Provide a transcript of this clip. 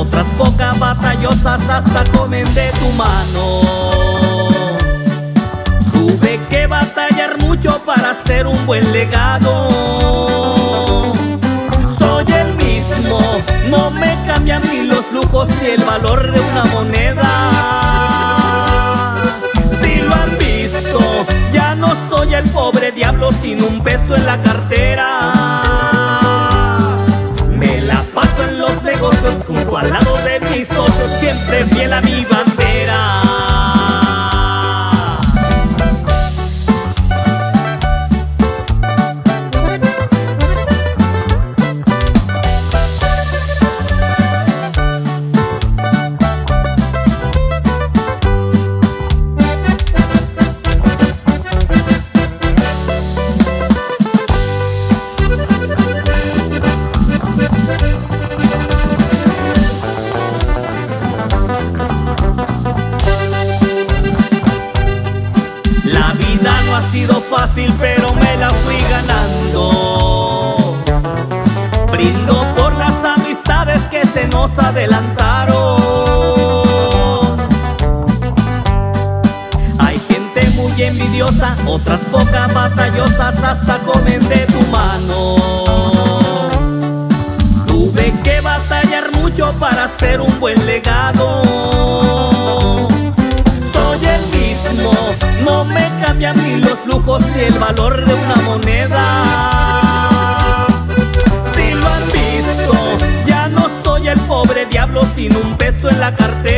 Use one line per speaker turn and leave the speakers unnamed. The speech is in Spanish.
otras pocas batallosas hasta comen de tu mano. Tuve que batallar mucho para hacer un buen legado. Soy el mismo, no me cambian ni los lujos ni el valor de una moneda. Si lo han visto, ya no soy el pobre diablo sin un peso en la cartera. Me la paso en los negocios junto al lado de mis socios, siempre fiel a mi bandera. No ha sido fácil, pero me la fui ganando. Brindo por las amistades que se nos adelantaron. Hay gente muy envidiosa, otras pocas batallosas hasta comen de tu mano. Tuve que batallar mucho para hacer un buen legado. Soy el mismo, no me cambian ni los lujos ni el valor de una moneda. Si lo han visto, ya no soy el pobre diablo sin un peso en la cartera.